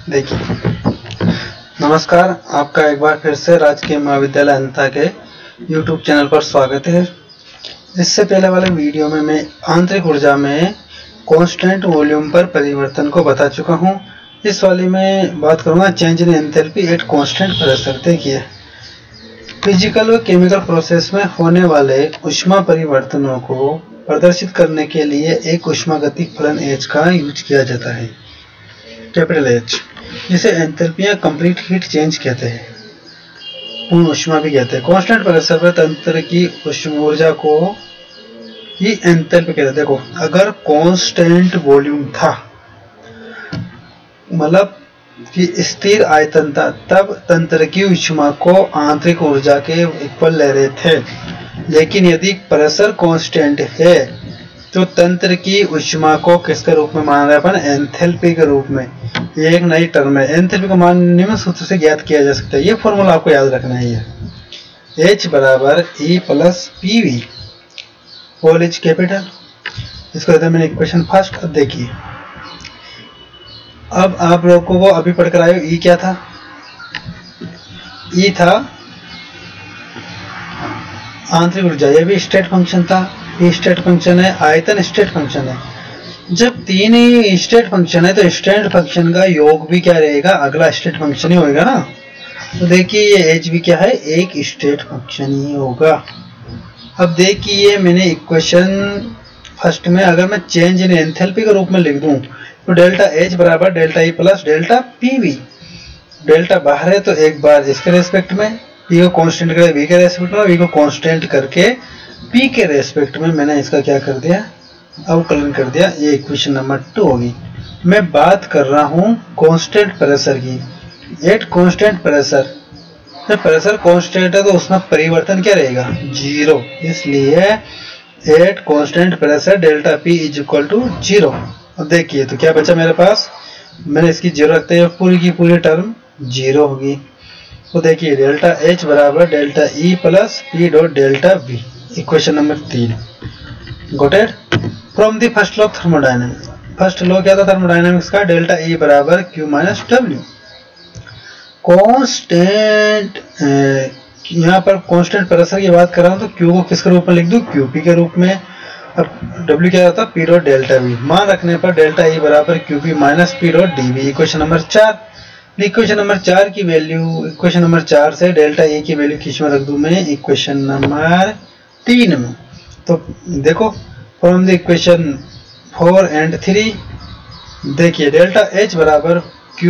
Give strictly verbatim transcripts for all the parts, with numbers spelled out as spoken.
देखिए, नमस्कार, आपका एक बार फिर से राजकीय महाविद्यालय अनंता के यूट्यूब चैनल पर स्वागत है। इससे पहले वाले वीडियो में मैं आंतरिक ऊर्जा में कांस्टेंट वॉल्यूम पर परिवर्तन को बता चुका हूं। इस वाली में बात करूंगा change in enthalpy at constant pressure. देखिए, फिजिकल व केमिकल प्रोसेस में होने वाले ऊष्मा परिवर्तनों को प्रदर्शित करने के लिए एक ऊष्मागतिक फलन H का यूज किया जाता है, कैपिटल H, जिसे एंथैल्पी या कंप्लीट हीट चेंज कहते हैं, पूर्ण ऊष्मा भी कहते हैं। कांस्टेंट प्रेशर पर तंत्र की ऊर्जा को ही एंथैल्पी कहते हैं। देखो, अगर कांस्टेंट वॉल्यूम था, मतलब कि स्थिर आयतन था, तब तंत्र की ऊष्मा को आंतरिक ऊर्जा के इक्वल ले रहे थे। लेकिन यदि प्रेशर कांस्टेंट है तो तंत्र की ऊष्मा को किसके रूप में मान रहे हैं अपन? एंथैल्पी के रूप में। ये एक नई टर्म है। एंथैल्पी का मान निम्न सूत्र से ज्ञात किया जा सकता है। ये फॉर्मूला आपको याद रखना है। H बराबर E plus P V whole is capital. इसको देता मैंने इक्वेशन फर्स्ट। अब देखिए, अब आप लोगों को अभी पढ़कर आए, E क्या था? E था आंतरिक ऊर्जा। ये भी स्टेट फंक्शन था। ये स्टेट फंक्शन है, आयतन स्टेट फंक्शन है। जब तीन ही स्टेट फंक्शन है तो स्टेट फंक्शन का योग भी क्या रहेगा? अगला स्टेट फंक्शन ही होगा ना। तो देखिए, ये H भी क्या है? एक स्टेट फंक्शन ही होगा। अब देखिए, मैंने इक्वेशन फर्स्ट में अगर मैं चेंज इन एंथैल्पी के रूप में लिख दूं तो डेल्टा H बराबर delta E plus delta P V. Delta बाहर है तो एक बार इसके रेस्पेक्ट में, P को कांस्टेंट करके V के रेस्पेक्ट में, V को कांस्टेंट करके P के रेस्पेक्ट में मैंने इसका क्या कर दिया? अवकलन कर दिया। ये इक्वेशन नंबर टू होगी। मैं बात कर रहा हूं कांस्टेंट प्रेशर की। एट कांस्टेंट प्रेशर, जब प्रेशर कांस्टेंट है तो उसमें परिवर्तन क्या रहेगा? जीरो। इसलिए at constant pressure delta P is equal to zero. अब देखिए, तो क्या बचा मेरे पास? मैंने इसकी जीरो रखते हैं, पूरी की पूरी टर्म जीरो होगी। तो देखिए, डेल्टा H बराबर delta E plus P dot delta V, equation number तीन। Got it? From the first law of thermodynamics. First law क्या था थर्मोडायनेमिक्स का? डेल्टा E बराबर Q माइनस W। कांस्टेंट, यहाँ पर कांस्टेंट प्रेशर की बात कर रहा हूँ तो Q को किसके रूप में लिख दूँ? Q P के रूप में। अब W क्या होता है? P dot delta V। मान रखने पर डेल्टा E बराबर Q P minus P dot D V, equation number चार। इक्वेशन नंबर चार की वैल्यू, इक्वेशन नंबर चार से डेल्टा E की वैल्यू किस में रख दूं मैं? इक्वेशन नंबर तीन में। तो देखो, from the equation four and three, देखिए डेल्टा H बराबर Q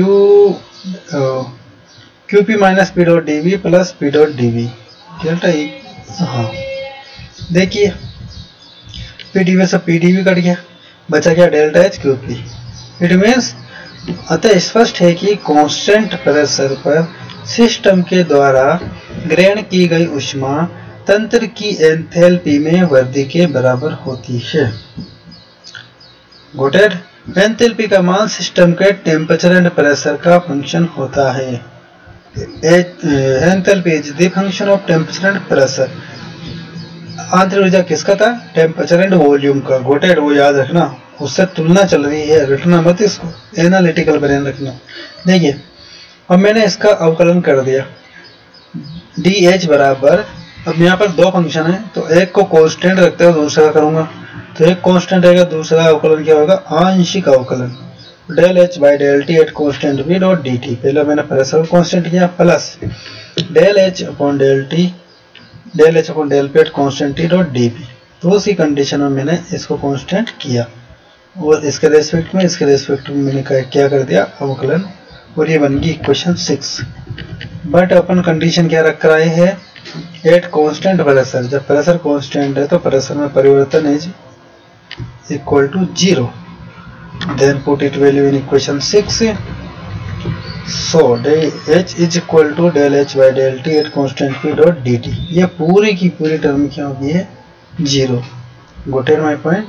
Q P minus P dot D V plus P dot D V delta E। हाँ, देखिए पी डी वी से पी डी वी कट गया, बचा क्या? Delta H Q P. It means अतः स्पष्ट है कि कांस्टेंट प्रेशर पर सिस्टम के द्वारा ग्रहण की गई ऊष्मा तंत्र की एंथैल्पी में वृद्धि के बराबर होती है। Got it? एंथैल्पी का मान सिस्टम के टेम्परेचर एंड प्रेशर का फंक्शन होता है। Enthalpy is the function of temperature and pressure. आंतरिक ऊर्जा किसका था? टेम्परेचर एंड वॉल्यूम का। Got it? वो याद रखना, उससे तुलना चल रही है, रटना मत इसको, एनालिटिकल ब्रेन रखना। देखिए, अब मैंने इसका अवकलन कर दिया। डी एच बराबर, अब यहाँ पर दो फंक्शन है तो एक को कांस्टेंट रखते हैं, दूसरा करूंगा तो एक कांस्टेंट रहेगा, दूसरा अवकलन क्या होगा? आंशिक अवकलन। Del H by del T at constant V dot D T. पहले मैंने प्रेशर को कांस्टेंट किया, plus del H upon del T, del H upon del P at constant T dot D P. तो उसी कंडीशन में मैंने इसको constant किया और इसके रेस्पेक्ट में, इसके रेस्पेक्ट में मैंने क्या कर दिया? अवकलन। और ये बन गई इक्वेशन सिक्स। बट अपन कंडीशन क्या रख कर आए हैं? At constant pressure. जब प्रेशर कांस्टेंट है तो प्रेशर में परिवर्तन is equal to zero. Then put it value in equation six. So H is equal to del H by del T at constant P dot D T. ये पूरी की पूरी term क्या होगी? है zero. Got it my point?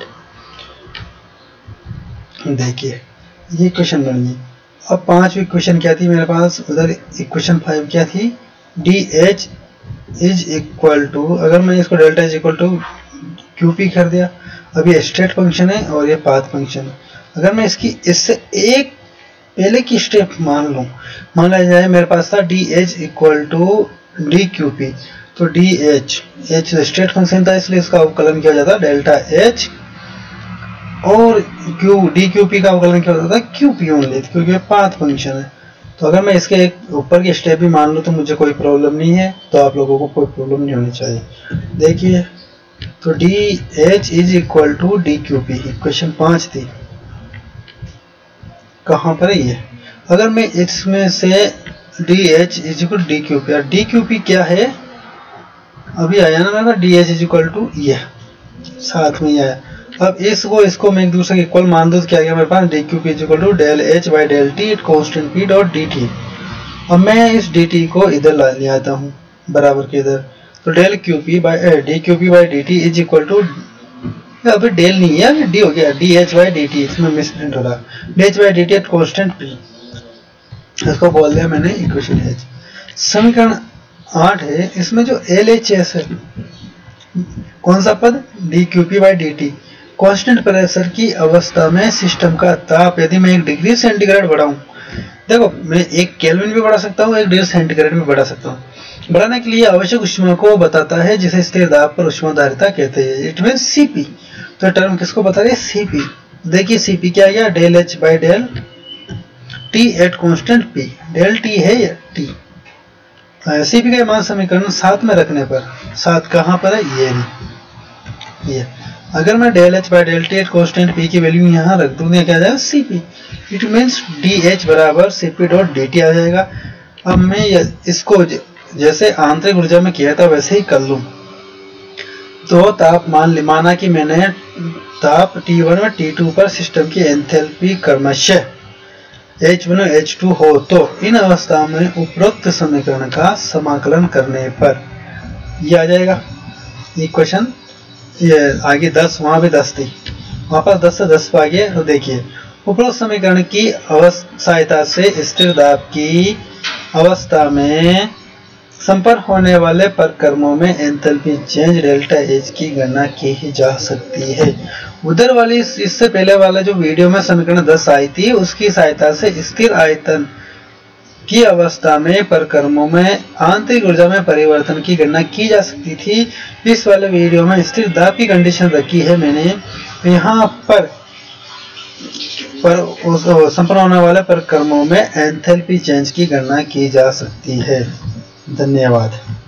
देखिए, ये equation बन गई। अब पांचवी इक्वेशन क्या थी मेरे पास? उधर इक्वेशन फाइव क्या थी? D H is equal to, अगर मैं इसको delta is equal to Q P कर दिया। अब ये स्टेट फंक्शन है और ये पाथ फंक्शन है। अगर मैं इसकी इससे एक पहले की स्टेप मान लूँ, मान लिया जाए मेरे पास था D H equal to D Q P, तो D H H state function था इसलिए इसका अवकलन किया जाता डेल्टा एच, और क्यू डी क्यू पी का अवकलन किया जाता क्यू पी ओनली, क्योंकि ये पाथ फंक्शन है। तो अगर मैं इसके एक ऊपर की स्टेप भी मान लूँ तो मुझे कोई प्रॉब्लम नहीं है, तो आप लोगों को कोई प्रॉब्लम नहीं होनी चाहिए। देखिए तो D H is equal to D Q P, equation पाँच थी, कहाँ पर है ये? अगर मैं इसमें से D H is equal D Q P, और डी क्यू पी क्या है अभी आया ना मेरा, D H is equal to ये साथ में ही आया। अब इसको इसको मैं एक दूसरे के इक्वल मान दूँ तो क्या गया मेरे पास, D Q P is equal to del H by del T at constant P dot D T. अब मैं इस डी टी को इधर ला ले आता हूँ बराबर के इधर, तो del Q P by D Q P by D T is equal to, अभी डेल नहीं है डी हो गया, D H by D T, इसमें मिसप्रिंट हो रहा, D H by D T at constant P, इसको बोल दिया मैंने इक्वेशन एच। समीकरण आठ है, इसमें जो एल एच एस है कौन सा पद, D Q P by D T, constant pressure की अवस्था में सिस्टम का ताप यदि मैं एक डिग्री सेंटीग्रेड बढ़ाऊं, देखो मैं एक केल्विन भी बढ़ा सकता हूँ, एक डिग्री सेंटीग्रेड भी बढ़ा सकता हूँ, बढ़ाने के लिए आवश्यक ऊष्मा को बताता है जिसे स्थिर दाब पर ऊष्माधारिता कहते हैं, इट मीन सीपी। तो टर्म किसको बता रहे हैं, सीपी। देखिए सीपी क्या गया, del H by del T at constant P, del T है या टी, सीपी का मान समीकरण सात में रखने पर, सात कहाँ पर है, ये नहीं, ये अगर मैं del H by del T at constant P की वैल्यू यहाँ रख दूँ क्या आ जाएगा, CP, it means D H बराबर सीपी डॉट डी टी आ जाएगा। अब मैं इसको जैसे आंतरिक ऊर्जा में किया था वैसे ही कर लूँ, तो तापमान माना कि मैंने ताप टी वन और टी टू पर सिस्टम की एंथैल्पी क्रमशः एच वन और एच टू हो, तो इन अवस्था में उपरोक्त समीकरण का समाकलन करने पर यह आ जाएगा इक्वेशन, ये आगे दस, वहां भी दस थी, वापस दस से दस पे गए। तो देखिए उपरोक्त समीकरण की सहायता से स्थिर दाब की अवस्था में संपर्क होने वाले परक्रमों में एंथैल्पी चेंज डेल्टा एच की गणना की जा सकती है। उधर वाली इससे पहले वाला जो वीडियो में समीकरण दस आई थी उसकी सहायता से स्थिर आयतन की अवस्था में परक्रमों में आंतरिक ऊर्जा में परिवर्तन की गणना की जा सकती थी। इस वाले वीडियो में स्थिर दाब की कंडीशन रखी है मैंने, यहाँ पर पर संपन्न होने वाले परक्रमों में एंथैल्पी चेंज की गणना की जा सकती है। धन्यवाद।